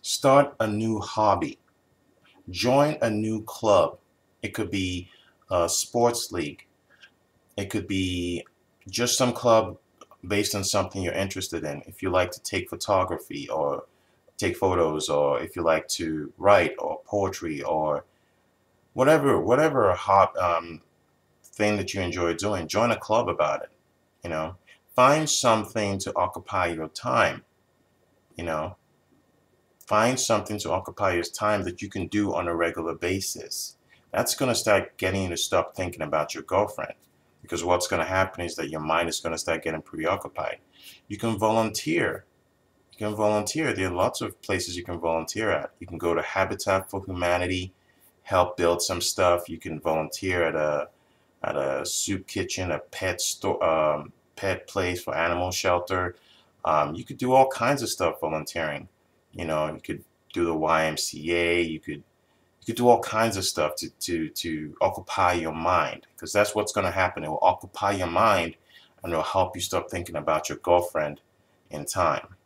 Start a new hobby. Join a new club. It could be a sports league. It could be just some club based on something you're interested in. If you like to take photography or take photos, or if you like to write or poetry or whatever thing that you enjoy doing, join a club about it. You know, find something to occupy your time. You know, find something to occupy your time that you can do on a regular basis. That's going to start getting you to stop thinking about your girlfriend, because what's going to happen is that your mind is going to start getting preoccupied. You can volunteer. You can volunteer. There are lots of places you can volunteer at. You can go to Habitat for Humanity, help build some stuff. You can volunteer at a soup kitchen, a pet store, pet place for animal shelter. You could do all kinds of stuff volunteering. You know, you could do the YMCA. You could do all kinds of stuff to occupy your mind, because that's what's going to happen. It will occupy your mind, and it will help you stop thinking about your girlfriend in time.